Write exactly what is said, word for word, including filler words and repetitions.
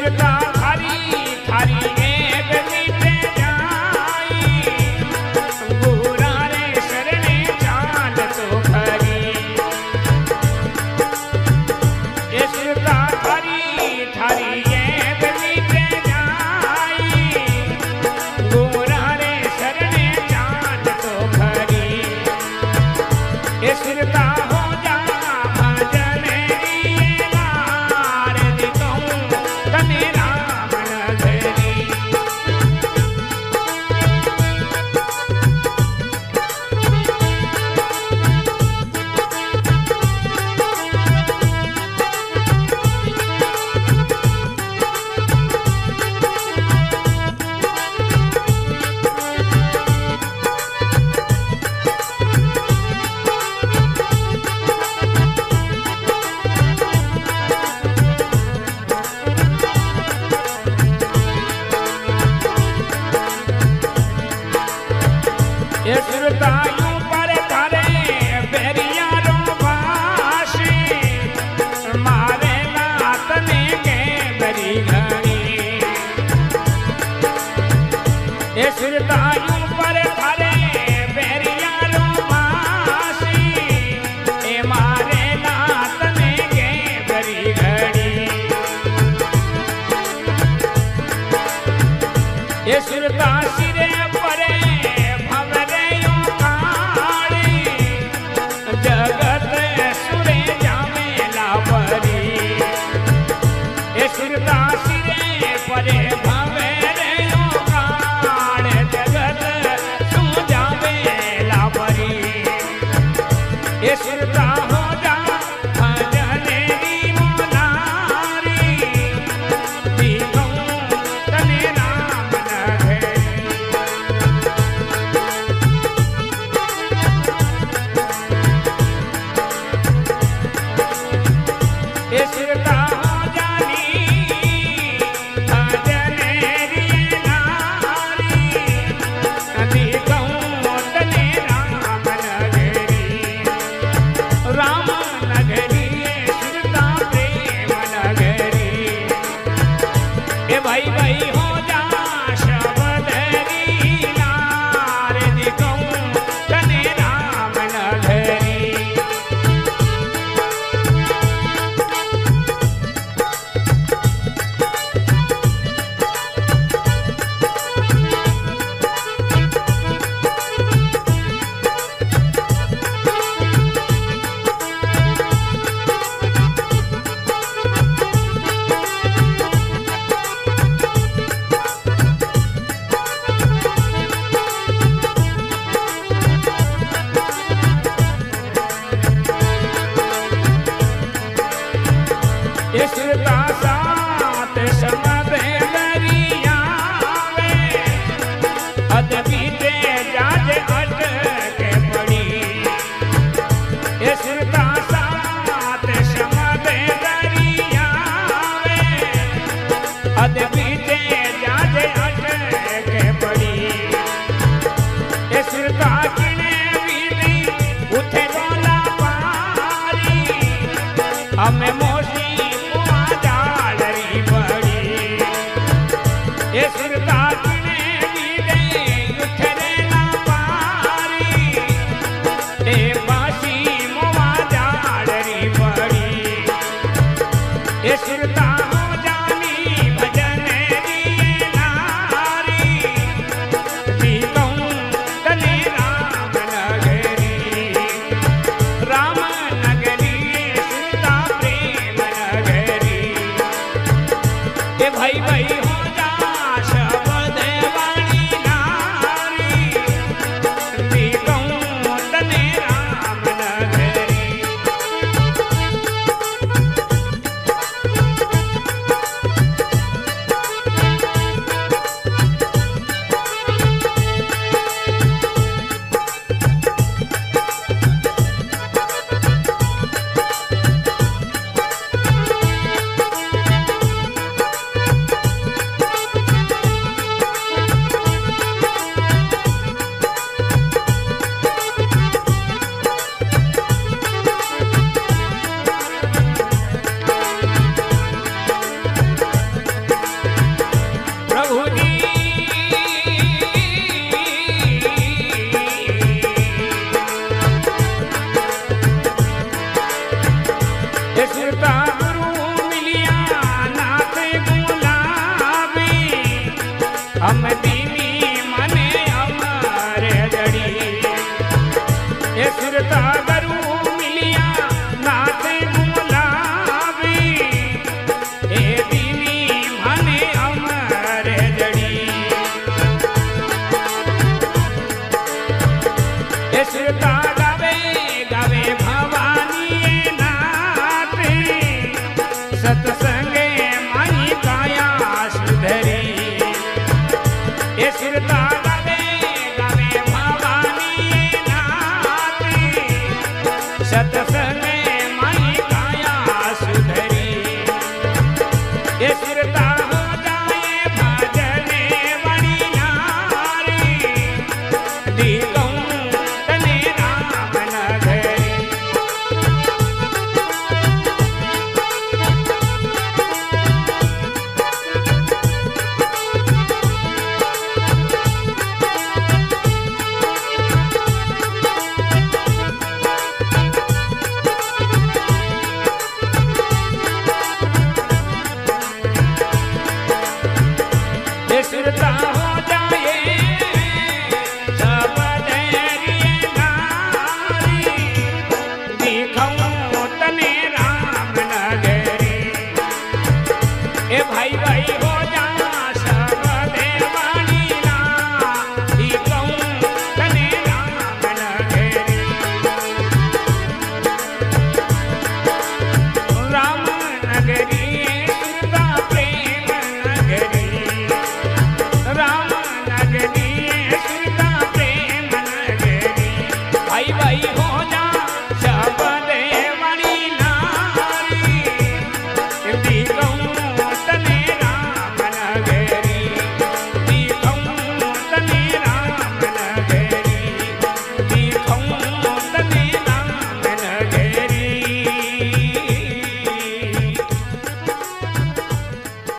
सुरता थारी थारी एक मीटे जाई गुरा रे शरणे चाल तो खरी ये सुरता थारी थारी एक मीटे जाई गुरा रे शरणे चाल तो खरी ये सुरता हो जा भजन लार दी कहूं तने राम नगरी ये सुरतायूं पर थारे बेरिया रो भाषे मारे लात ने के बरी घड़ी ये सुरतायूं पर थारे बेरिया रो भाषे ए मारे लात ने के बरी घड़ी ये सुरता सिरे परे जगत सुरे जामेला परी ये सुरता सिरे परे भवे रे काल जगत सु जामेला परी ये सुरता हो जा भजने दी मुनारी दी कहूं तने राम नगरी ये सुरता हो जानी भजने री नारी दी कहूं तने राम नगरी राम नगरी ये सुरता प्रेम नगरी ए भाई भाई हो जा शब्द री लार दी कहूं तने राम नगरी ये सुरता सात समदे दरिया में अद बीते जाज अट के पड़ी ये सुरता सात समदे दरिया में अद बीते जाज अट के पड़ी ये सुरता किने बीती उठे गोला पारी हमें मोशी ये सुरता किने बीते उठरे ना पारी ए बासी मुआ जाड़री पड़ी ये सुरता हो जानी भजन री नारी दी कहूं तने राम नगरी राम नगरी सुरता प्रेम नगरी ए भाई भाई हो शब्द वाणी नारी दी कहूं तने राम नगरी सत